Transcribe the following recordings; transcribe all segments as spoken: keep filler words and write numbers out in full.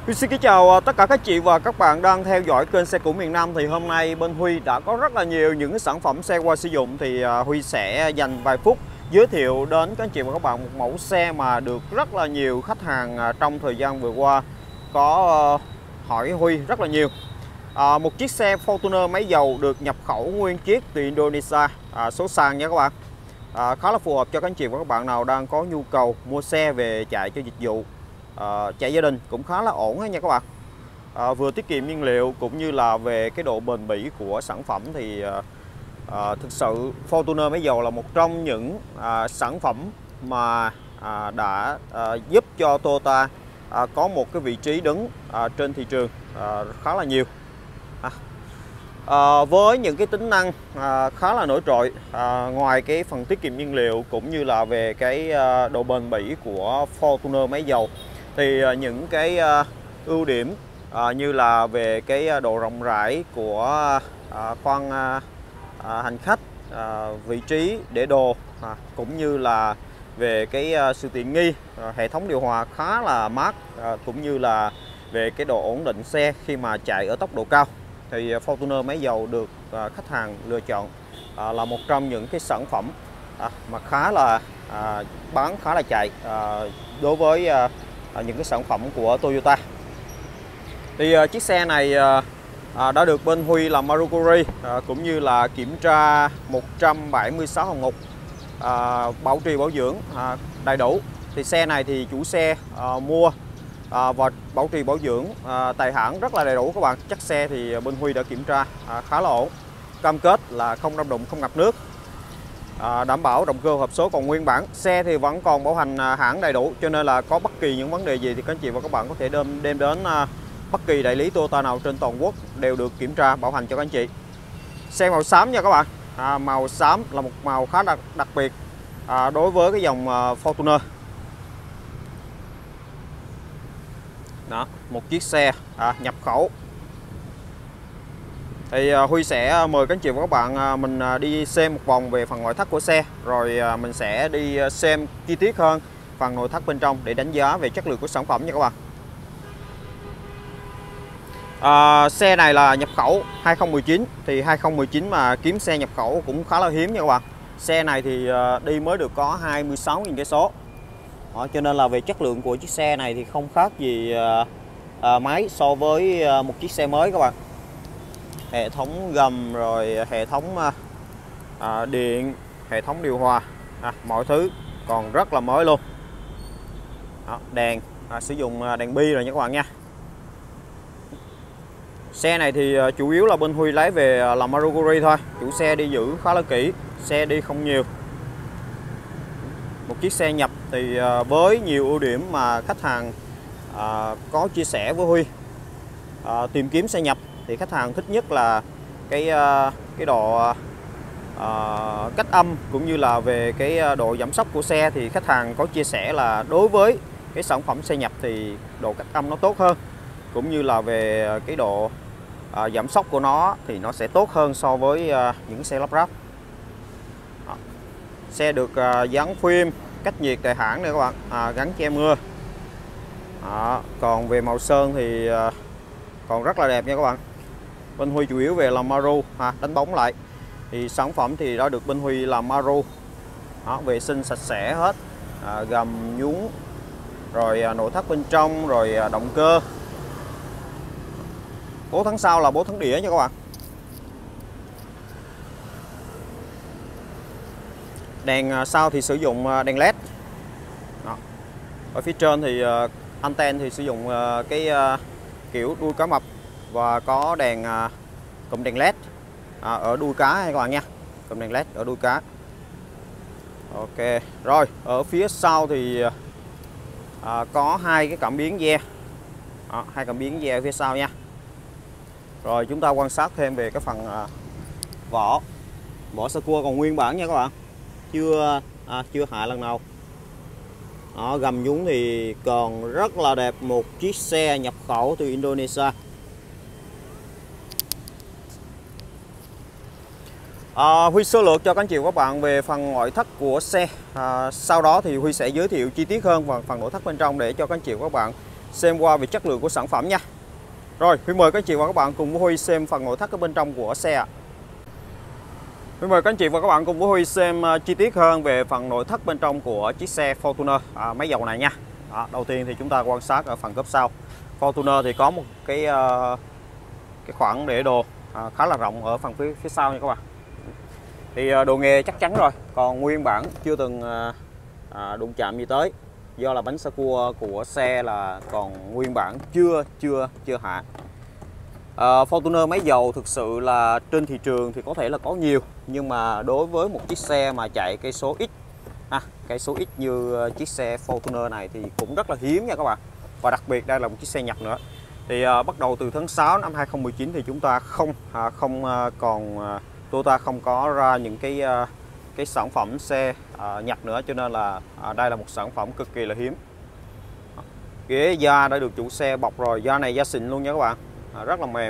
Huy xin kính chào tất cả các chị và các bạn đang theo dõi kênh Xe Cũ Miền Nam. Thì hôm nay bên Huy đã có rất là nhiều những cái sản phẩm xe qua sử dụng. Thì Huy sẽ dành vài phút giới thiệu đến các anh chị và các bạn một mẫu xe mà được rất là nhiều khách hàng trong thời gian vừa qua có hỏi Huy rất là nhiều. à, Một chiếc xe Fortuner máy dầu được nhập khẩu nguyên chiếc từ Indonesia, à, số sàn nha các bạn. à, Khá là phù hợp cho các anh chị và các bạn nào đang có nhu cầu mua xe về chạy cho dịch vụ, À, chạy gia đình cũng khá là ổn nha các bạn. à, Vừa tiết kiệm nhiên liệu cũng như là về cái độ bền bỉ của sản phẩm thì à, à, thực sự Fortuner máy dầu là một trong những à, sản phẩm mà à, đã à, giúp cho Toyota à, có một cái vị trí đứng à, trên thị trường à, khá là nhiều. à, à, Với những cái tính năng à, khá là nổi trội, à, ngoài cái phần tiết kiệm nhiên liệu cũng như là về cái à, độ bền bỉ của Fortuner máy dầu, thì những cái ưu điểm à, như là về cái độ rộng rãi của à, khoang à, hành khách, à, vị trí để đồ, à, cũng như là về cái à, sự tiện nghi, à, hệ thống điều hòa khá là mát, à, cũng như là về cái độ ổn định xe khi mà chạy ở tốc độ cao, thì Fortuner máy dầu được à, khách hàng lựa chọn à, là một trong những cái sản phẩm à, mà khá là à, bán khá là chạy à, đối với à, những cái sản phẩm của Toyota. Thì uh, chiếc xe này uh, uh, đã được bên Huy làm Maruguri, uh, cũng như là kiểm tra một trăm bảy mươi sáu hạng mục, uh, bảo trì bảo dưỡng uh, đầy đủ. Thì xe này thì chủ xe uh, mua uh, và bảo trì bảo dưỡng uh, tại hãng rất là đầy đủ các bạn. Chắc xe thì bên Huy đã kiểm tra uh, khá là ổn, cam kết là không đâm đụng, không ngập nước, À, đảm bảo động cơ hộp số còn nguyên bản. Xe thì vẫn còn bảo hành à, hãng đầy đủ, cho nên là có bất kỳ những vấn đề gì thì các anh chị và các bạn có thể đem, đem đến à, bất kỳ đại lý Toyota nào trên toàn quốc đều được kiểm tra bảo hành cho các anh chị. Xe màu xám nha các bạn. à, Màu xám là một màu khá đặc, đặc biệt à, đối với cái dòng à, Fortuner. Đó, một chiếc xe à, nhập khẩu. Thì Huy sẽ mời các anh chị và các bạn mình đi xem một vòng về phần ngoại thất của xe, rồi mình sẽ đi xem chi tiết hơn phần nội thất bên trong để đánh giá về chất lượng của sản phẩm nha các bạn. à, Xe này là nhập khẩu hai không một chín, thì hai không một chín mà kiếm xe nhập khẩu cũng khá là hiếm nha các bạn. Xe này thì đi mới được có hai mươi sáu nghìn cây số, cho nên là về chất lượng của chiếc xe này thì không khác gì à, mấy so với một chiếc xe mới các bạn. Hệ thống gầm, rồi hệ thống à, điện, hệ thống điều hòa, à, mọi thứ còn rất là mới luôn. Đó, đèn à, sử dụng đèn bi rồi nha các bạn nha. Xe này thì à, chủ yếu là bên Huy lấy về làm Maruguri thôi, chủ xe đi giữ khá là kỹ, xe đi không nhiều. Một chiếc xe nhập thì à, với nhiều ưu điểm mà khách hàng à, có chia sẻ với Huy, à, tìm kiếm xe nhập thì khách hàng thích nhất là cái cái độ uh, cách âm cũng như là về cái độ giảm sóc của xe. Thì khách hàng có chia sẻ là đối với cái sản phẩm xe nhập thì độ cách âm nó tốt hơn, cũng như là về cái độ uh, giảm sóc của nó thì nó sẽ tốt hơn so với uh, những xe lắp ráp. Đó. Xe được uh, dán phim cách nhiệt tại hãng này các bạn, à, gắn che mưa. Đó. Còn về màu sơn thì uh, còn rất là đẹp nha các bạn. Bên Huy chủ yếu về làm maru, à, đánh bóng lại. Thì sản phẩm thì đã được bên Huy làm maru, đó, vệ sinh sạch sẽ hết, à, gầm nhún, rồi à, nội thất bên trong, rồi à, động cơ. Bố thắng sau là bố thắng đĩa nha các bạn. Đèn à, sau thì sử dụng à, đèn led. Đó. Ở phía trên thì à, anten thì sử dụng à, cái à, kiểu đuôi cá mập, và có đèn à, cụm đèn led à, ở đuôi cá các bạn nha, cụm đèn led ở đuôi cá. Ok, rồi ở phía sau thì à, có hai cái cảm biến ge, à, hai cảm biến ge ở phía sau nha. Rồi chúng ta quan sát thêm về cái phần à, vỏ vỏ sơ cua còn nguyên bản nha các bạn, chưa à, chưa hạ lần nào. Đó, gầm nhún thì còn rất là đẹp, một chiếc xe nhập khẩu từ Indonesia. À, Huy sơ lược cho các anh chị và các bạn về phần ngoại thất của xe. À, sau đó thì Huy sẽ giới thiệu chi tiết hơn vào phần nội thất bên trong để cho các anh chị và các bạn xem qua về chất lượng của sản phẩm nha. Rồi, Huy mời các anh chị và các bạn cùng với Huy xem phần nội thất ở bên trong của xe ạ. Huy mời các anh chị và các bạn cùng với Huy xem uh, chi tiết hơn về phần nội thất bên trong của chiếc xe Fortuner uh, máy dầu này nha. Đó, đầu tiên thì chúng ta quan sát ở phần cốp sau. Fortuner thì có một cái uh, cái khoảng để đồ uh, khá là rộng ở phần phía phía sau nha các bạn. Thì uh, đồ nghề chắc chắn rồi, còn nguyên bản chưa từng uh, uh, đụng chạm gì tới. Do là bánh xe cua của xe là còn nguyên bản chưa chưa chưa hạ. Uh, Fortuner máy dầu thực sự là trên thị trường thì có thể là có nhiều, nhưng mà đối với một chiếc xe mà chạy cây số ít, à, cây số ít như chiếc xe Fortuner này thì cũng rất là hiếm nha các bạn. Và đặc biệt đây là một chiếc xe nhập nữa. Thì uh, bắt đầu từ tháng sáu năm hai không một chín thì chúng ta không uh, không uh, còn uh, Toyota không có ra những cái uh, cái sản phẩm xe uh, nhập nữa, cho nên là uh, đây là một sản phẩm cực kỳ là hiếm. Ghế da đã được chủ xe bọc rồi, da này da xịn luôn nha các bạn. À, rất là mềm,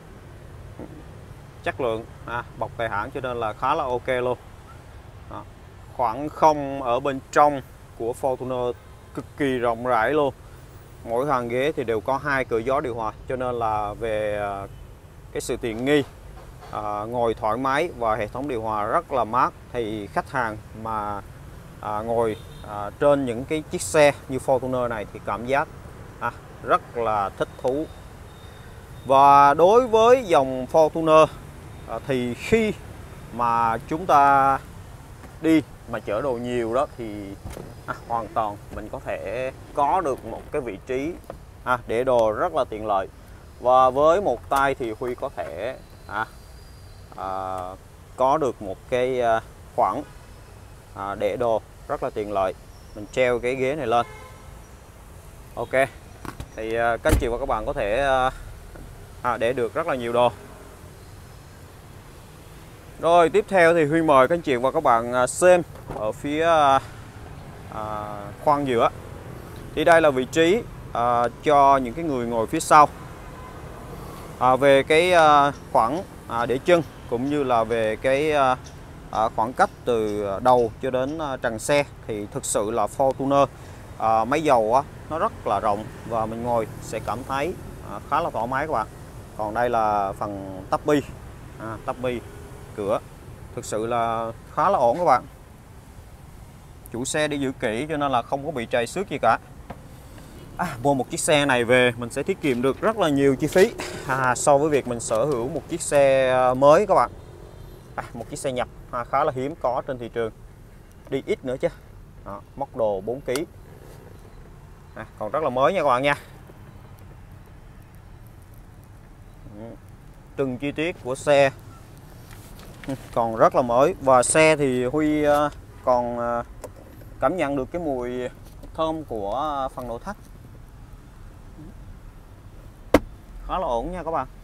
chất lượng, à, bọc tại hãng cho nên là khá là ok luôn. À, khoảng không ở bên trong của Fortuner cực kỳ rộng rãi luôn. Mỗi hàng ghế thì đều có hai cửa gió điều hòa, cho nên là về à, cái sự tiện nghi, à, ngồi thoải mái và hệ thống điều hòa rất là mát. Thì khách hàng mà à, ngồi à, trên những cái chiếc xe như Fortuner này thì cảm giác à, rất là thích thú. Và đối với dòng Fortuner thì khi mà chúng ta đi mà chở đồ nhiều đó thì à, hoàn toàn mình có thể có được một cái vị trí à, để đồ rất là tiện lợi. Và với một tay thì Huy có thể à, à, có được một cái khoảng à, để đồ rất là tiện lợi. Mình treo cái ghế này lên. Ok, thì các anh chị và các bạn có thể À, để được rất là nhiều đồ. Rồi tiếp theo thì Huy mời các anh chị và các bạn xem ở phía à, khoang giữa. Thì đây là vị trí à, cho những cái người ngồi phía sau. À, về cái à, khoảng à, để chân cũng như là về cái à, à, khoảng cách từ đầu cho đến à, trần xe thì thực sự là Fortuner à, máy dầu á, nó rất là rộng và mình ngồi sẽ cảm thấy à, khá là thoải mái các bạn. Còn đây là phần tắp bi, à, tắp bi cửa thực sự là khá là ổn các bạn. Chủ xe đi giữ kỹ cho nên là không có bị trầy xước gì cả. À, mua một chiếc xe này về mình sẽ tiết kiệm được rất là nhiều chi phí à, so với việc mình sở hữu một chiếc xe mới các bạn. À, một chiếc xe nhập à, khá là hiếm có trên thị trường, đi ít nữa chứ. Đó, móc đồ bốn ki lô gam, à, còn rất là mới nha các bạn nha. Từng chi tiết của xe còn rất là mới. Và xe thì Huy còn cảm nhận được cái mùi thơm của phần nội thất khá là ổn nha các bạn.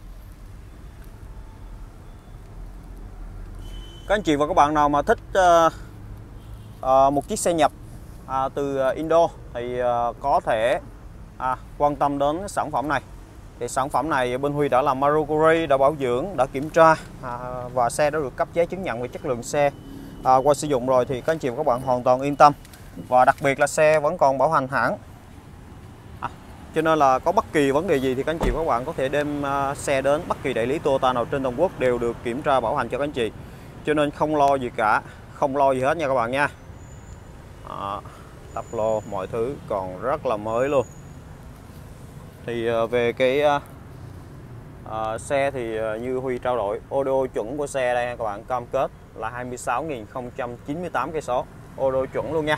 Các anh chị và các bạn nào mà thích uh, uh, một chiếc xe nhập uh, từ Indo thì uh, có thể uh, quan tâm đến sản phẩm này. Thì sản phẩm này bên Huy đã làm Maruguri, đã bảo dưỡng, đã kiểm tra à, và xe đã được cấp giấy chứng nhận về chất lượng xe à, qua sử dụng rồi, thì các anh chị và các bạn hoàn toàn yên tâm. Và đặc biệt là xe vẫn còn bảo hành hãng, à, cho nên là có bất kỳ vấn đề gì thì các anh chị và các bạn có thể đem à, xe đến bất kỳ đại lý Toyota nào trên toàn quốc đều được kiểm tra bảo hành cho các anh chị, cho nên không lo gì cả, không lo gì hết nha các bạn nha. À, tắp lô mọi thứ còn rất là mới luôn. Thì về cái uh, xe thì uh, như Huy trao đổi, ô đô chuẩn của xe đây các bạn, cam kết là hai mươi sáu nghìn không trăm chín mươi tám cây số, ô đô chuẩn luôn nha.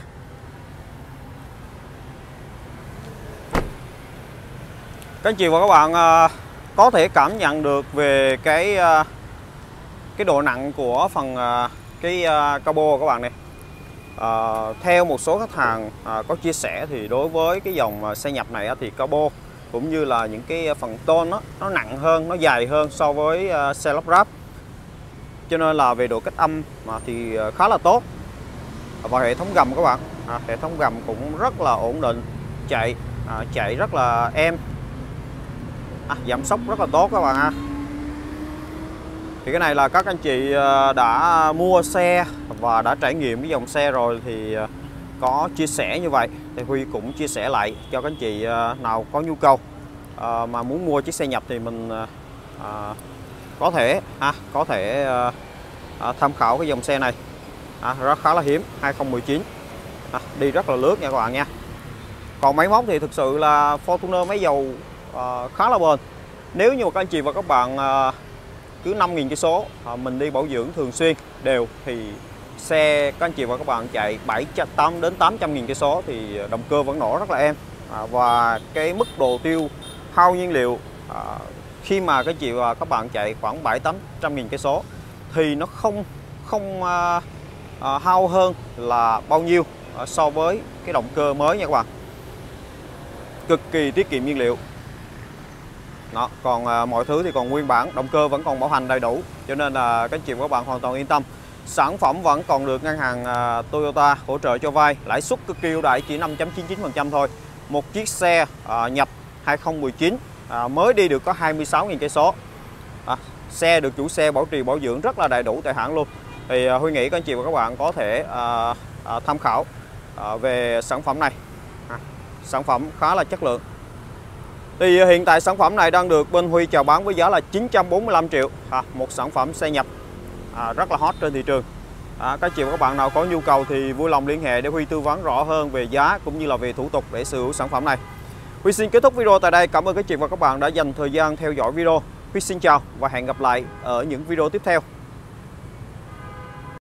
Các anh chị và các bạn uh, có thể cảm nhận được về cái uh, cái độ nặng của phần uh, cái uh, cabo các bạn này. Uh, theo một số khách hàng uh, có chia sẻ thì đối với cái dòng uh, xe nhập này uh, thì cabo cũng như là những cái phần tôn nó nó nặng hơn, nó dài hơn so với uh, xe lắp ráp, cho nên là về độ cách âm mà thì khá là tốt. Và hệ thống gầm các bạn, à, hệ thống gầm cũng rất là ổn định, chạy à, chạy rất là êm, à, giảm sóc rất là tốt các bạn ha. Thì cái này là các anh chị đã mua xe và đã trải nghiệm cái dòng xe rồi thì có chia sẻ như vậy thì Huy cũng chia sẻ lại cho các anh chị nào có nhu cầu mà muốn mua chiếc xe nhập thì mình có thể ha, có thể tham khảo cái dòng xe này. À, rất khá là hiếm, hai không một chín, à, đi rất là lướt nha các bạn nha. Còn máy móc thì thực sự là Fortuner máy dầu à, khá là bền. Nếu như mà các anh chị và các bạn à, cứ năm nghìn cây số à, mình đi bảo dưỡng thường xuyên đều thì xe các anh chị và các bạn chạy bảy trăm đến tám trăm nghìn cây số thì động cơ vẫn nổ rất là êm. À, và cái mức độ tiêu hao nhiên liệu à, khi mà các anh chị và các bạn chạy khoảng bảy tám trăm nghìn cây số thì nó không không à, À, hao hơn là bao nhiêu à, so với cái động cơ mới nha các bạn. Cực kỳ tiết kiệm nhiên liệu. Đó, còn à, mọi thứ thì còn nguyên bản, động cơ vẫn còn bảo hành đầy đủ, cho nên là các anh chị và các bạn hoàn toàn yên tâm. Sản phẩm vẫn còn được ngân hàng à, Toyota hỗ trợ cho vay, lãi suất cực kỳ ưu đãi chỉ năm chấm chín chín phần trăm thôi. Một chiếc xe à, nhập hai không một chín à, mới đi được có hai mươi sáu nghìn cây số. À, xe được chủ xe bảo trì bảo dưỡng rất là đầy đủ tại hãng luôn. Thì uh, Huy nghĩ các anh chị và các bạn có thể uh, uh, tham khảo uh, về sản phẩm này. À, sản phẩm khá là chất lượng. Thì uh, hiện tại sản phẩm này đang được bên Huy chào bán với giá là chín trăm bốn mươi lăm triệu. À, một sản phẩm xe nhập à, rất là hot trên thị trường. À, các anh chị và các bạn nào có nhu cầu thì vui lòng liên hệ để Huy tư vấn rõ hơn về giá cũng như là về thủ tục để sở hữu sản phẩm này. Huy xin kết thúc video tại đây. Cảm ơn các anh chị và các bạn đã dành thời gian theo dõi video. Huy xin chào và hẹn gặp lại ở những video tiếp theo.